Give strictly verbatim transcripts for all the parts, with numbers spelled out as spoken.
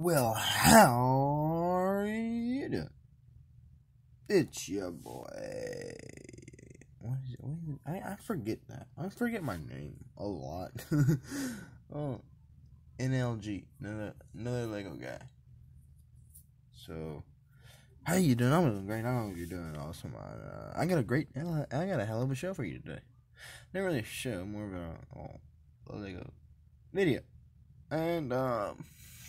Well, how are you doing? It's your boy. What is it? What is it? I, I forget that. I forget my name a lot. oh, N L G, another another Lego guy. So, how you doing? I'm doing great. I know you're doing awesome. Uh, I got a great, I got a hell of a show for you today. Not really a show, more of a, oh, a Lego video, and um.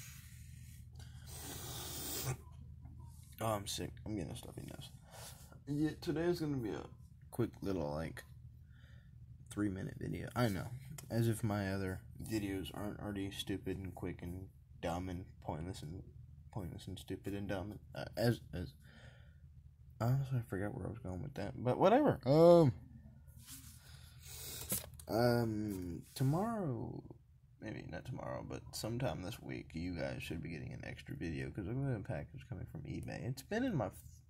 Oh, I'm sick. I'm getting a stuffy nose. Yeah, today's gonna be a quick little, like, three minute video. I know. As if my other videos aren't already stupid and quick and dumb and pointless and pointless and stupid and dumb. Uh, as, as, honestly, I forgot where I was going with that. But whatever. Um, um, tomorrow... Maybe not tomorrow, but sometime this week, you guys should be getting an extra video because I'm going to a package coming from eBay. It's been in my.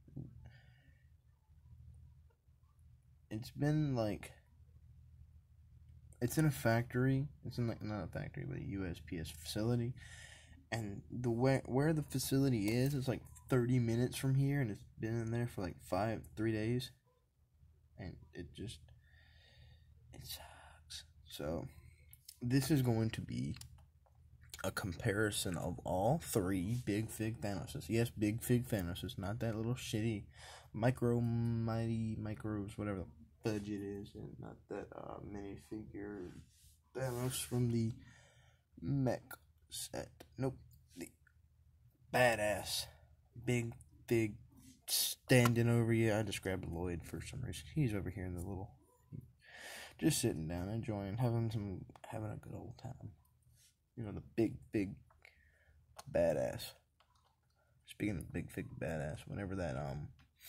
It's been like. It's in a factory. It's in like not a factory, but a U S P S facility, and the way where the facility is is like thirty minutes from here, and it's been in there for like five, three days, and it just. It sucks. So. This is going to be a comparison of all three Big Fig Thanoses. Yes, Big Fig Thanoses, not that little shitty micro, mighty, micros, whatever the budget is, and not that uh, minifigure Thanos from the mech set. Nope, the badass Big Fig standing over you. I just grabbed Lloyd for some reason. He's over here in the little... Just sitting down, enjoying, having some, having a good old time. You know, the big, big, badass. Speaking of big, big, badass, whenever that, um,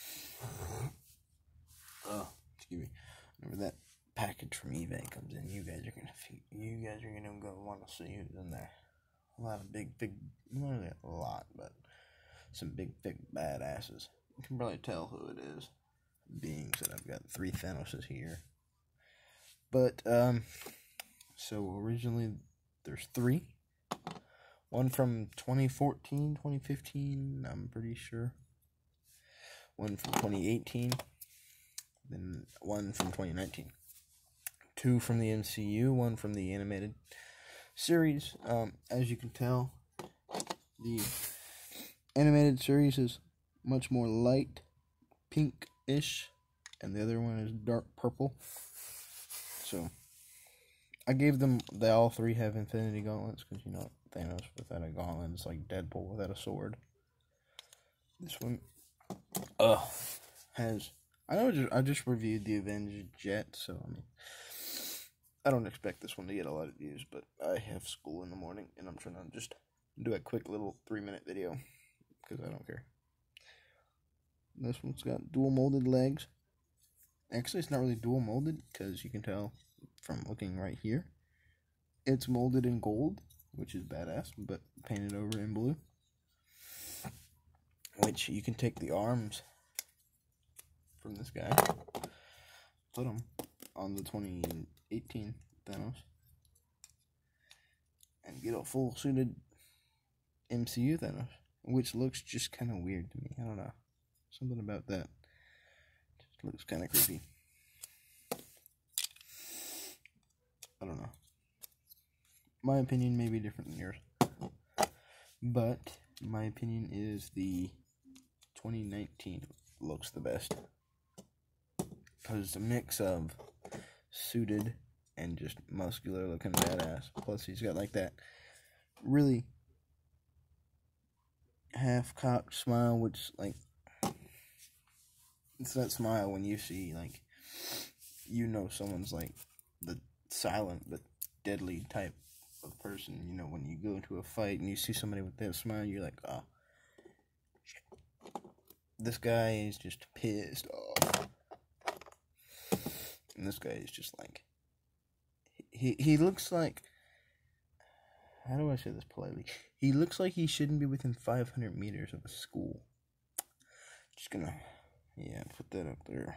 oh, excuse me, whenever that package from eBay comes in, you guys are gonna, you guys are gonna go want to see who's in there. A lot of big, big, not really a lot, but some big, big badasses. You can probably tell who it is, being that I've got three Thanoses here. But, um, so originally there's three. One from twenty fourteen, twenty fifteen, I'm pretty sure. One from twenty eighteen. Then one from twenty nineteen. Two from the M C U, one from the animated series. Um, as you can tell, the animated series is much more light, pink-ish, and the other one is dark purple. So, I gave them, they all three have Infinity Gauntlets, because, you know, Thanos without a gauntlet is like Deadpool without a sword. This one, uh, has, I know just, I just reviewed the Avengers Jet, so, I mean, I don't expect this one to get a lot of views, but I have school in the morning, and I'm trying to just do a quick little three minute video, because I don't care. This one's got dual molded legs. Actually, it's not really dual molded, because you can tell from looking right here. It's molded in gold, which is badass, but painted over in blue. Which you can take the arms from this guy, put them on the twenty eighteen Thanos, and get a full suited M C U Thanos, which looks just kind of weird to me. I don't know. Something about that. Looks kind of creepy. I don't know. My opinion may be different than yours. But my opinion is the twenty nineteen looks the best. Because it's a mix of suited and just muscular looking badass. Plus he's got like that really half-cocked smile, which like... It's that smile when you see, like, you know someone's, like, the silent but deadly type of person. You know, when you go into a fight and you see somebody with that smile, you're like, oh, shit. This guy is just pissed off. And this guy is just, like, he, he looks like, how do I say this politely? He looks like he shouldn't be within five hundred meters of a school. Just gonna... Yeah, put that up there.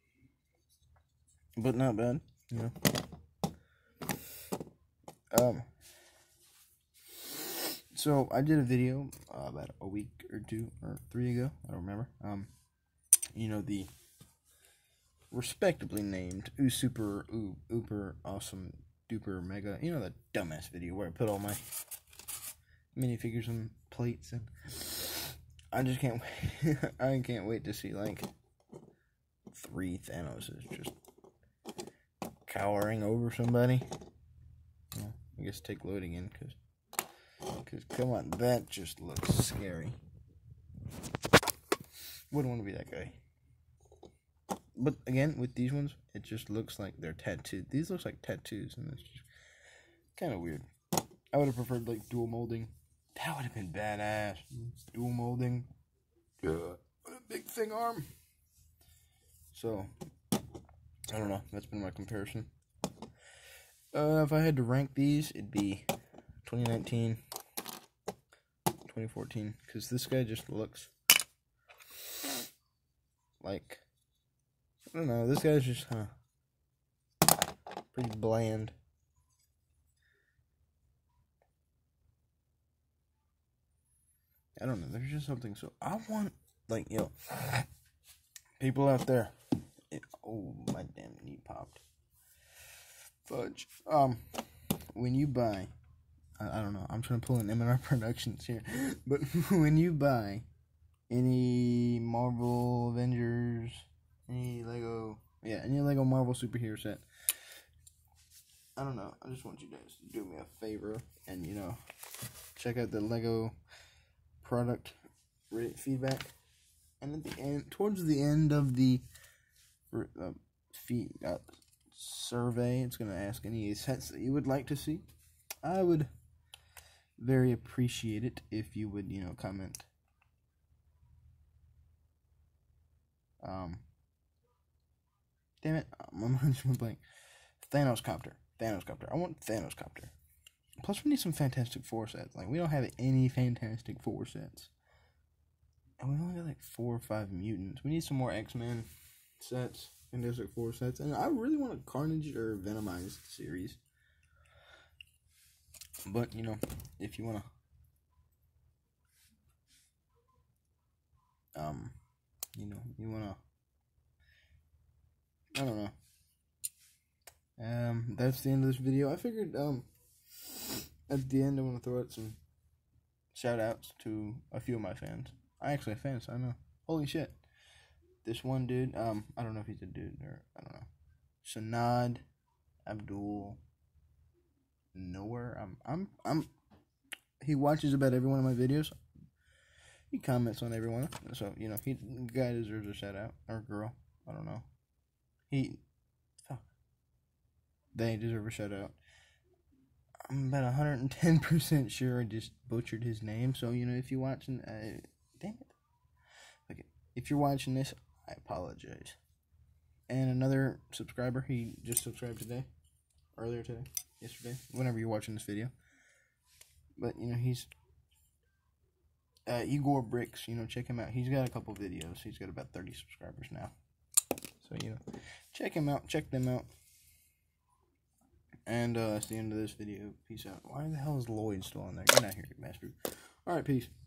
But not bad, you know. Um, So I did a video uh, about a week or two or three ago. I don't remember. Um, you know, the respectably named Ooh Super Ooh Ooper Awesome Duper Mega. You know, the dumbass video where I put all my minifigures on plates, and I just can't wait. I can't wait to see like three Thanoses just cowering over somebody. Well, I guess take load again, because Because, come on, that just looks scary. Wouldn't want to be that guy. But, again, with these ones, it just looks like they're tattooed. These looks like tattoos, and it's just kind of weird. I would have preferred, like, dual molding. That would have been badass. Dual molding. Uh, what a big thing arm. So, I don't know. That's been my comparison. Uh, if I had to rank these, it'd be twenty nineteen, twenty fourteen, because this guy just looks like, I don't know, this guy's just huh, pretty bland. I don't know, there's just something, so I want, like, you know, people out there, it, oh, my damn knee popped, fudge, um, when you buy, I don't know, I'm trying to pull an M and R Productions here, but when you buy any Marvel Avengers, any Lego, yeah, any Lego Marvel superhero set, I don't know, I just want you guys to do me a favor, and, you know, check out the Lego product feedback, and at the end, towards the end of the uh, feed, uh, survey, it's going to ask any sets that you would like to see. I would very appreciate it if you would, you know, comment. Um, damn it, my mind's just blank. Thanos Copter. Thanos Copter. I want Thanos Copter. Plus, we need some Fantastic Four sets. Like, we don't have any Fantastic Four sets. And we only got like four or five mutants. We need some more X-Men sets, Fantastic Four sets. And I really want a Carnage or Venomized series. But, you know, if you want to, um, you know, you want to, I don't know. Um, that's the end of this video. I figured, um, at the end I want to throw out some shout-outs to a few of my fans. I actually have fans, I know. Holy shit. This one dude, um, I don't know if he's a dude or, I don't know. Sanad Abdul Nowhere. I'm, I'm, I'm, he watches about every one of my videos. He comments on every one. So, you know, he, guy deserves a shout-out. Or girl. I don't know. He, fuck. They deserve a shout-out. I'm about one hundred ten percent sure I just butchered his name. So, you know, if you're watching, uh, damn it. Okay, if you're watching this, I apologize. And another subscriber, he just subscribed today. Earlier today. Yesterday. Whenever you're watching this video. But, you know, he's, uh, Igor Bricks, you know, check him out. He's got a couple videos. He's got about thirty subscribers now. So, you know, check him out. Check them out. And uh, that's the end of this video. Peace out. Why the hell is Lloyd still on there? Get out here, you bastard. Alright, peace.